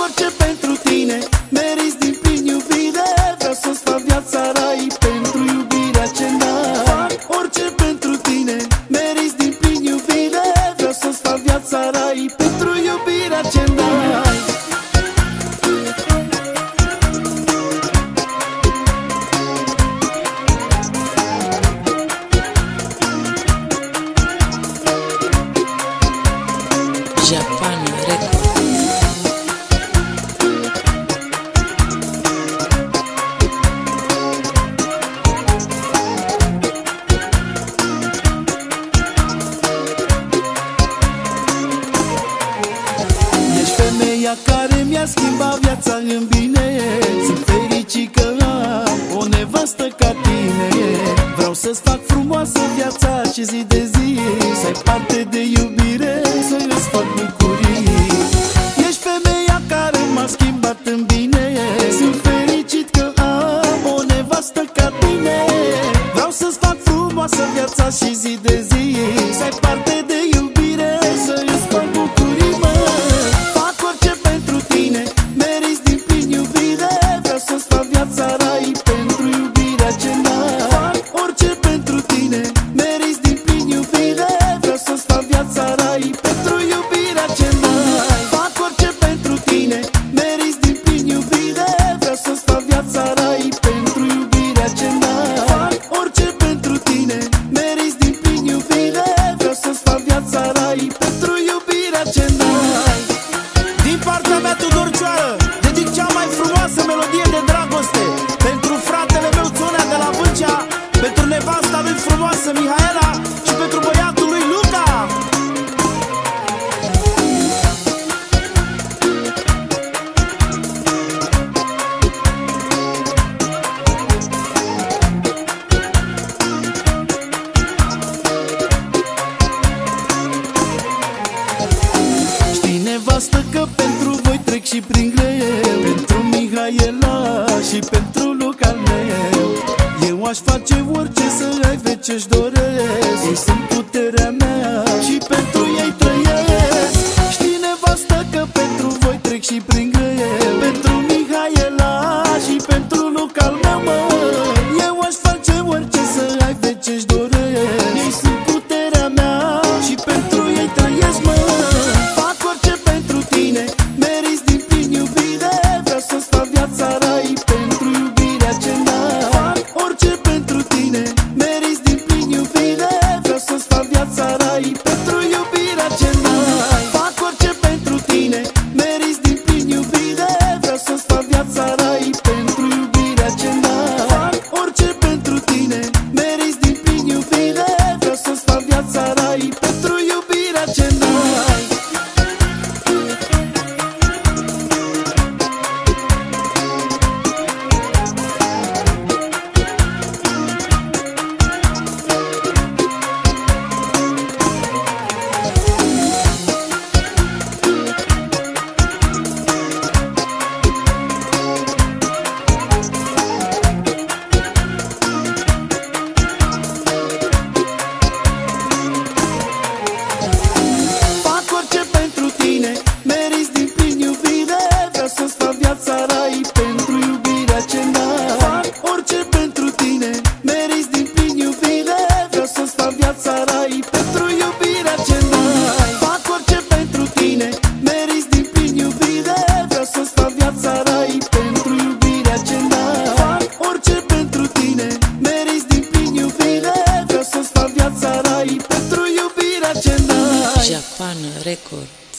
orice pentru tine, meriți din plin iubire. Vreau să-ți fac viața rai pentru iubirea ce-mi dai. Fac orice pentru tine, meriți din plin iubire. Vreau să-ți fac viața rai pentru iubirea ce-mi dai. Japan Record. Ești femeia care mi-a schimbat viața în bine. Sunt fericit că am o nevastă ca tine. Vreau să-ți fac frumoasă viața și zi de zi, să ai parte de iubire, să-ți fac bucurii. Ești femeia care m-a schimbat în bine. Sunt fericit că am o nevastă ca tine. Vreau să-ți fac frumoasă viața și zi de zi, să ai parte de iubire, să-ți fac bucurii, mă. Fac orice pentru tine, meriți din plin iubire. Vreau să-ți fac viața rai pentru iubirea ce-mi dai. Fac orice pentru tine, meriți din plin iubire. Vreau să-ți fac viața rai pentru iubirea ce-mi dai. Fac orice pentru tine, meriți din plin iubire. Vreau să-ți fac viața rai pentru iubirea ce-mi dai. Fac orice pentru tine, meriți din plin iubire. Vreau să-ți fac viața rai pentru iubirea ce-mi dai. Din partea mea, Tudor Cioară, dedic cea mai frumoasă melodie de dragoste pentru fratele meu Țonea de la Vâlcea, pentru nevasta lui frumoasă Mihaela și pentru băiatul lui Luca. Știi, nevastă, că pentru voi trec și prin greu, pentru Mihaela și pentru Luca al meu. Eu aș face orice să ai veci ce-și doresc. Ei sunt puterea mea și pentru ei trăiesc. Știi, nevastă, că pentru voi trec și prin greu, pentru Mihaela și pentru Luca al meu, mă. Eu aș face orice să ai veci ce-și doresc. Ei sunt puterea mea și pentru ei trăiesc, mă. Fac orice pentru tine, meriți din plin iubire. Vreau să-ți fac viața rai pentru iubirea ce-mi dai. Fac orice pentru tine, meriți din plin iubire. Vreau să-ți fac viața rai pentru iubirea ce-mi dai. Fac orice pentru tine, meriți din plin iubire. Vreau să-ți fac viața rai pentru iubirea ce-mi dai. Fac orice pentru tine, meriți din plin iubire. Vreau să-ți fac viața rai pentru iubirea ce-mi dai. Fac orice pentru tine, meriți din plin iubire. Vreau să-ți fac viața rai pentru iubirea ce-mi dai. Fac orice pentru tine, meriți din plin iubire. Vreau să-ți fac viața rai pentru iubirea ce-mi dai. Fac orice pentru tine, meriți din plin iubire. Vreau să-ți fac viața rai pentru iubirea ce-mi dai. Fac orice pentru tine, meriți din plin iubire. Vreau să-ți fac viața rai pentru iubirea ce-mi dai. Japan Record.